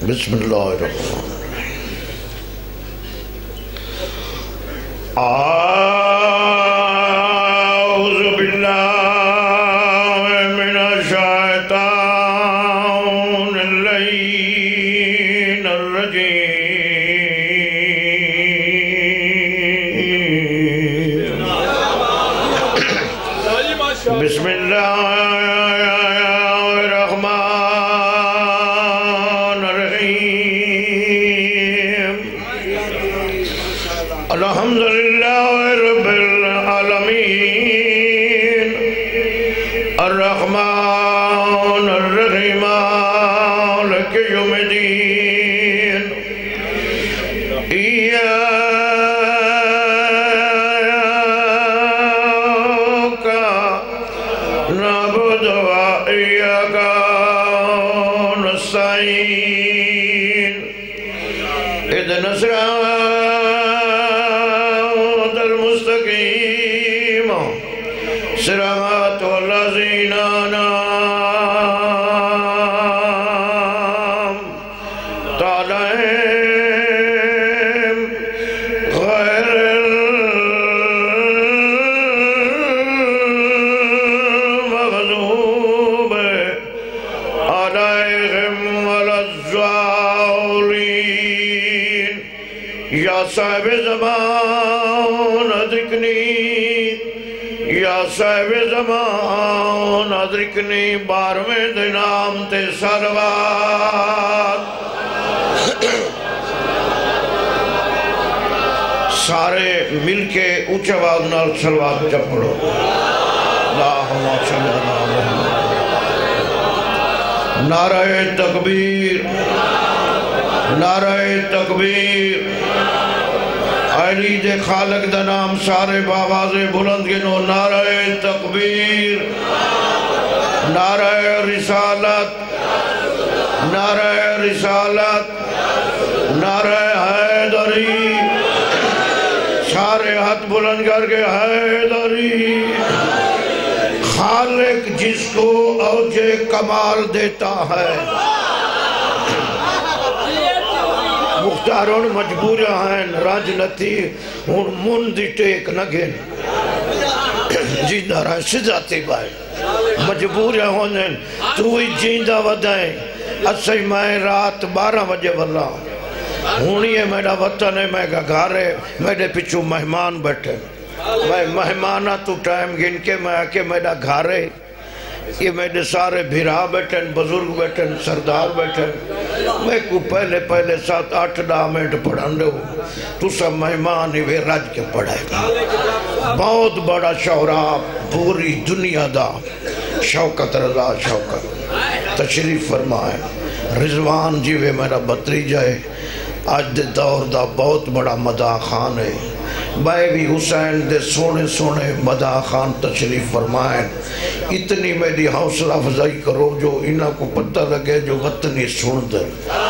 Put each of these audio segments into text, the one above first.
بسم اللہ الرحمن اعوذ باللہ من الشیطان اللعین الرجیم بسم اللہ الحمدللہ رب العالمین الرحمن الرحیم مالک یوم الدین ایاک نعبد و ایاک نستعین اهدنا الصراط المستقیم صراط الذین أنعمت عليهم غير المغضوب عليهم ولا الضالين یا صاحب زمان ادرکنی یا صاحب زمان ادرکنی بارہویں دنام تے صلوات سارے مل کے اونچے آواز نال صلوات جب پڑھو اللہم صلی اللہ علیہ وسلم نعرہ تکبیر نعرہ تکبیر علی دے خالق دا نام سارے باواز بلند گنو نعرہ تکبیر نعرہ رسالت نعرہ رسالت نعرہ حیدری سارے ہاتھ بلند کر کے حیدری خالق جس کو اوج کمال دیتا ہے مختارون مجبور ہیں راج نتی ہون من دی ٹیک نگن جیندہ رہے سزاتی بھائی مجبور ہونے تو ہی جیندہ ودائیں اسی میں رات 12 بجے واللہ ہونی ہے میرا وطن ہے میں گھر ہے میرے پچھو مہمان بیٹھے میں مہمانہ تو ٹائم گن کے میں آکے میرا گھر ہے یہ میرے سارے بھیرا بیٹھن بزرگ بیٹھن سردار بیٹھن میں کو پہلے 7-8 منٹ پڑھن دے ہوں تو سب مہمان ہی وے رج کے پڑھائے بہت بڑا شعرا پوری دنیا دا شوکت رضا شوکت تشریف فرمائے رضوان جیوے میرا بطریجہ ہے آج دے دور دا بہت بڑا مداح خان ہے بھائی بھی حسین دے سونے سونے مداح خان تشریف فرمائیں اتنی میری حوصلہ افزائی کرو جو انہاں کو پتہ لگے جو وطنی سن دے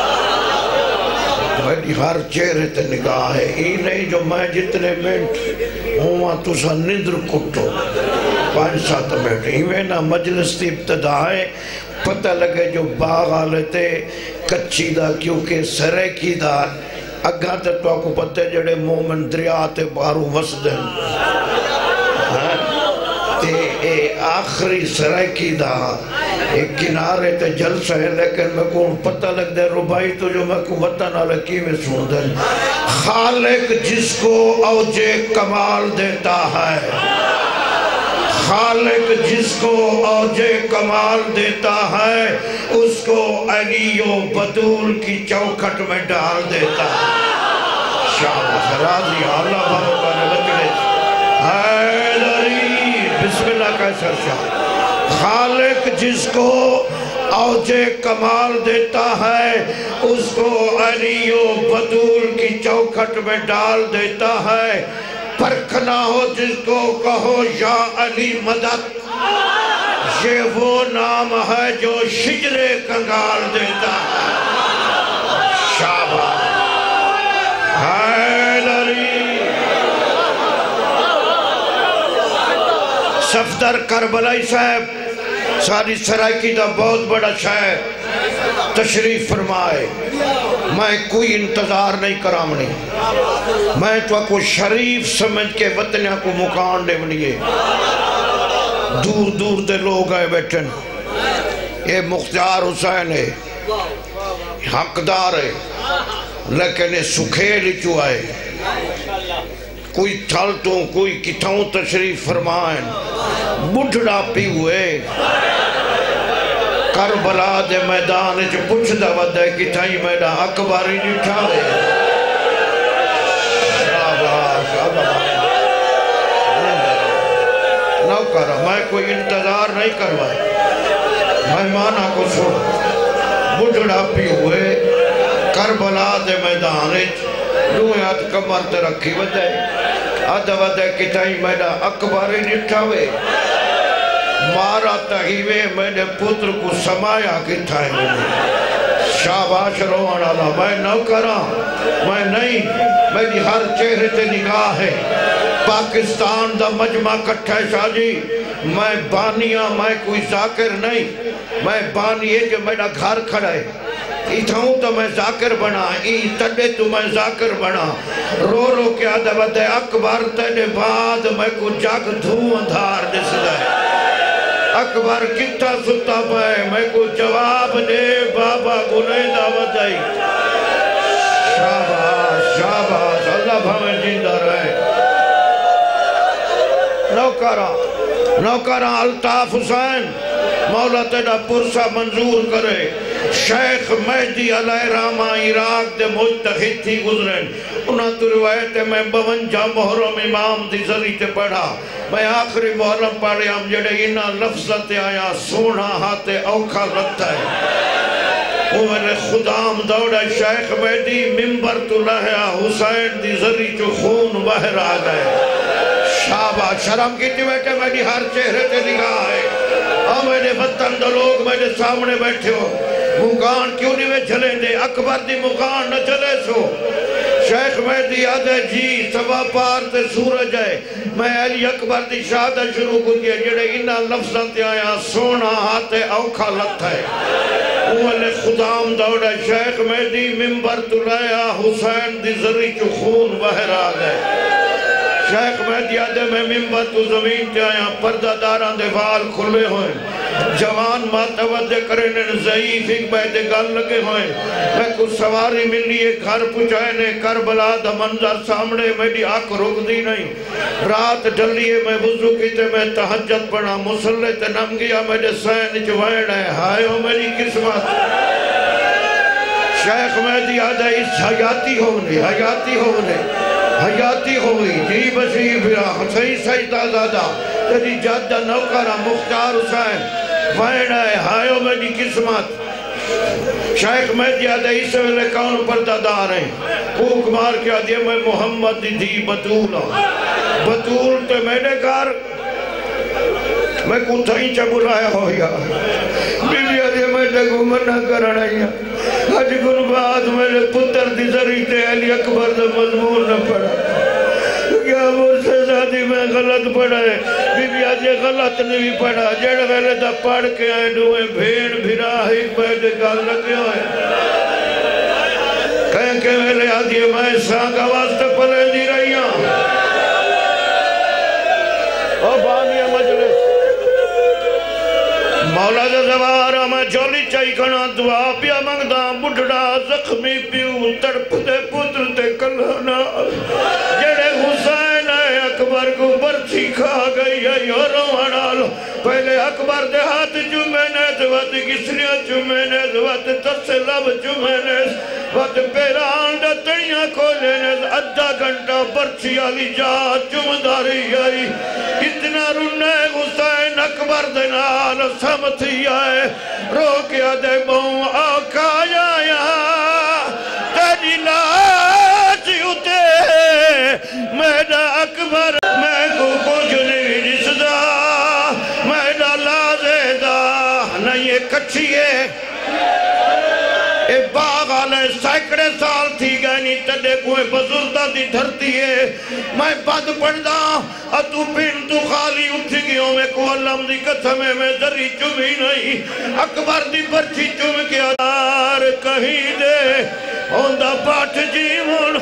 میری ہر چہرے تے نگاہ ہے یہ نہیں جو میں جتنے منٹ ہوں تو سا نندر کٹو 5-7 منٹ ہی نا مجلس تی ابتدا ہے پتہ لگے جو باغ آلے تے کچی دا کیونکہ سرے کی دا اگاں تے تو آپ کو پتہ جڑے مومن دریا تے بارو وسدن تے اے آخری سرائکی دا ایک کنارے تے جلسہ ہے لیکن میں کو پتہ لگ دے ربائی تو جو میں کو وطن علقی میں سن دن خالق جس کو اوج کمال دیتا ہے خالق جس کو اوج کمال دیتا ہے اس کو علی و بطول کی چوکھٹ میں ڈال دیتا ہے شاہد راضی اللہ بابا نے بچنے حیدری بسم اللہ کا سرشاہ خالق جس کو اوج کمال دیتا ہے اس کو علی و بطول کی چوکھٹ میں ڈال دیتا ہے پرکھنا ہو جس کو کہو یا علی مدد یہ وہ نام ہے جو شجر کنگال دیتا ہے شابہ حیدری صفدر کربلائی صاحب ساری سرائکی دا بہت بڑا شاعر تشریف فرمائے میں کوئی انتظار نہیں کرامنی میں تو کو شریف سمجھ کے وطنہ کو مکان دے بنیے دور دور دے لوگ آئے بیٹھن یہ مختار حسین ہے حقدار ہے لیکن یہ سکھیل چو آئے کوئی تھل تو کوئی کتھاؤں تشریف فرمائیں بڑھڑا پی ہوئے کربلا دے میدان جو پوچھ دا ودہ کتھائی میدان اکباری نٹھا دے شاباش نہ کرا میں کوئی انتظار نہیں کروائے مہمانہ کو سن بڑھڑا پی ہوئے کربلا دے میدان دویات کمر تے رکھی ودہ آدھا ودہ کتھائی میدان اکباری نٹھا دے مارا تحیوے میں نے پتر کو سمایا کتھا ہے شاباش روان اللہ میں نہ کرا میں نہیں میری ہر چہرے تے نگاہ ہے پاکستان دا مجمع کٹھا ہے شاہ جی میں بانیاں میں کوئی ذاکر نہیں میں بانی ہے جو میرا گھر کھڑا ہے اتھاؤں تو میں ذاکر بنا تڑے تو میں ذاکر بنا رو رو کے آدھا ودہ اکبر تینے بعد میں کو جاگ دھوں اندھار دس دائے اکبر کتا ستا پائے میں کو جواب دے بابا گناہ دعوت آئی شاباش شاباش اللہ بھامیں جیندہ رہے نوکرہ الطاف حسین مولا تیرا پرسہ منظور کرے شیخ مہدی علیہ رحمہ عراق دے مجتہد تھی گزرن انہاں تو روایت ہے میں 52 محرم امام دی ذریع تے پڑھا میں آخری محرم پڑھے ہم جڑے انہاں لفظت آیا سونا ہاتھ اوکھا لگتا ہے وہ میرے خدام دوڑا شیخ مہدی ممبر تو لہیا حسین دی ذریع جو خون بہر آ گئے شابہ شرم کی تھی بیٹھے میری ہر چہرے تے نگاہ ہے اور میرے وطن دو لوگ میرے سامنے بیٹھے ہو مکان کیوں نہیں میں چلیں دے اکبر دی مکان نہ چلے سو شیخ مہدی آدھے جی سوا پار تے سورج ہے میں علی اکبر دی شہادہ شروع کو دیا جڑے انہاں لفظاں تے آیا سونا ہاتھ اوکھا لتا ہے اوہلے خدام دوڑا شیخ مہدی ممبر تلایا حسین دی ذریع جو خون بہر آ گئے شیخ مہدی آدھے میں ممبر تو زمین تے آیا پردہ داران دے وال کھلے ہوئے جوان ماتوادے کرنے ضعیف ایک بیدے گل لگے ہوئے میں کچھ سواری ملی ایک گھر پچھائنے کربلا دا منظر سامنے میری آنکھ رک دی نہیں رات ڈلیے میں وضو کیتے میں تہجد پڑھا مسلح تے نم گیا میرے سین جوائن ہے ہائیو میری قسمت شیخ مہدی آدھے اس حیاتی ہوئی جی بشیر بھیا صحیح سجدہ زادہ تیری جادہ نوکرہ مختار حسین وین ہے ہائیو میری قسمت شیخ مہدی آدھے اس ویلے کون پردہ دار ہیں کوک مار کے آدھے میں محمد دی بطول ہوں بطول تے میرے گھر میں کتھائی چا بلایا ہویا بی بی آدھے میں تے گمنہ کرنا ہی آج گرباد میرے پتر دی ذریع تے علی اکبر دا مضمون نہ پڑھا کیا مجھ سے زیادی میں غلط پڑھا ہے بی بی آجے غلط نہیں پڑھا جڑ ویلے دا پڑھ کے آئے دوئے بھیڑ بھرا ہی بیدے گال لگے ہوئے کہیں کہ ویلے آجے میں سانگا واسطے پلے دی رہی ہوں او بانی مجلس مولا دا زوارا میں جولی چاہی کنا دعا پیا منگدہ بڑھڑا زخمی پیو تڑپ دے پتر تے کلانا جڑے حسین ہے اکبر کو برچی کھا گئی ہے یورو لو پہلے اکبر دے ہاتھ چومینے دوات کسریاں چومینے دوات تسلب چومینے وات پیران دا تڑیاں کھولینے ادھا گھنٹا برچی آلی جا چومداری آئی اتنا رونے حسین اکبر دے نال سمتھی آئے روکیا دے بہوں آقا آیا تیری لاچ اتے میرا اکبر میں کو کچھ نہیں رسدہ میرا لازے دا نہیں یہ کچھی ہے اے باغ آلے سیکڑے سال تھی گئے نہیں تدے میرے کوئے بزرگتا دی دھرتی ہے میں بد پڑھدا تو پین تو خالی اٹھ گیوں میں کو علم دی قسم میں ذری چمی نہیں اکبر دی پرچی چم کے ادار کہیں دے ہوندہ پاٹھ جیون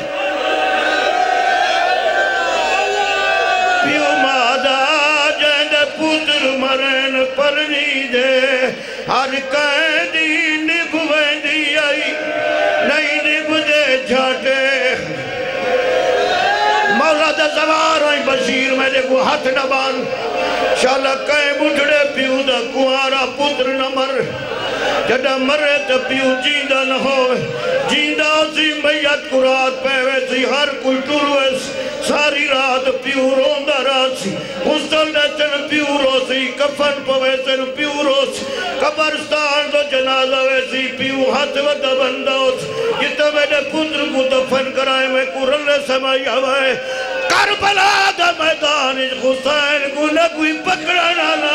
پیو مادا جیندے پوتر مرین پرنی دے ہر قیدی نب ویندی آئی نہیں نب دے جھاٹے مولا دا زوار آئی بشیر میں دے کو ہاتھ نبان شالا کہیں بڑھڑے پیو دا کوارا پتر نہ مر جڑا مرے تا پیو جیندہ نہ ہوئے جیندہ اسی میت کو رات پہوے سی ہر کوئی ٹروے ساری رات پیو روندہ رات سی حسن نیچن پیو رو سی کفن پوے سن پیو رو سی قبرستان تو جنازہ ویسی پیو ہاتھ ودا بندہ سی یہ تو میرے پتر کو دفن کرائے میں کو رلے سمائی ہوئے کربلا دا میدان حسین کو نہ کوئی پکڑا نانا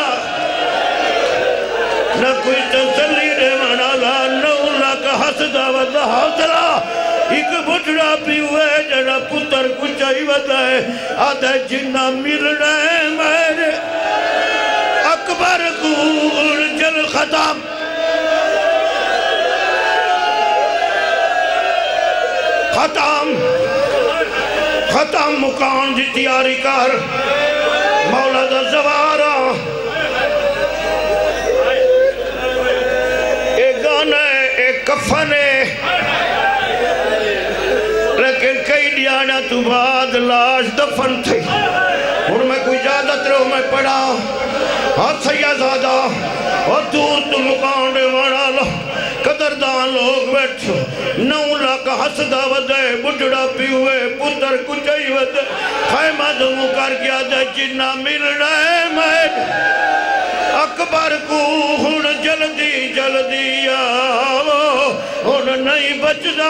نہ کوئی تسلی دے منالا نہ اللہ کا حسدہ ودا حوصلہ ایک بٹھڑا پیوے جڑا پتر کچھ ہی ودا ہے آدھے جنہ ملنا ہے میرے اکبر کو جل ختم ختم مکان دی تیاری کر مولا دا زوارا ایک گانے ایک کفنے لیکن کئی دیانا تو بعد لاش دفن تھی اور میں کوئی اجازت رہو میں پڑھا ہاتھ سیازادہ اور دور تو مکان دے وانا لو قدردان لوگ بیٹھو 9 لاکھ حسدہ ودے بڑھڑا پیوے پتر کچھائی ودے خیمہ دمو کر گیا دے جنہ ملنا ہے میں اکبر کو ہن جلدی آو ہن نہیں بچدا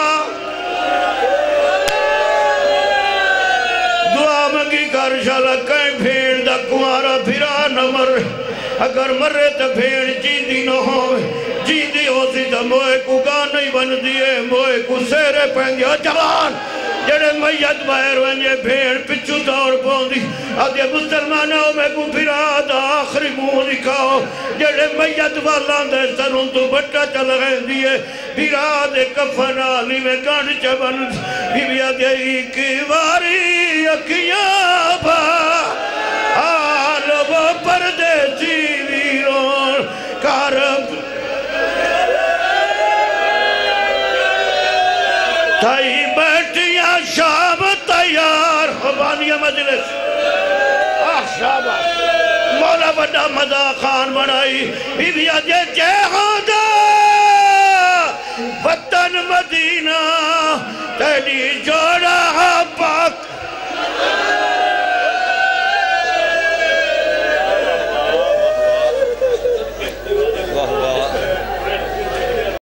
دعا مگی کر شالا کہیں بھیڑ دا کمارا پھرا نہ مر اگر مرے تو بھیڑ جیندی نہ ہوئے جیندی ہو سی تو موئے کو گاہ نہیں بن دیئے موئے کو سیرے پہنگے جوان جڑے میت باہر ونجے بھیڑ پچھو دوڑ پوندی آدھے مسلمانوں میں کو پھرا دا آخری منہ دکھاؤ جڑے میت والان دے سروں تو بٹا چل گئے دیئے پھرا دے کفن آلی میں گانڈ چبن بی بی آدھے ایک واری اکیاں با آل وہ پردیسی ویرون کارب تائی بیٹیاں شام تیار خوبانیہ مجلس شاباش مولا بڑا مدہ خان بڑھائی بی بی آجے جے ہودا وطن مدینہ تیری جوڑا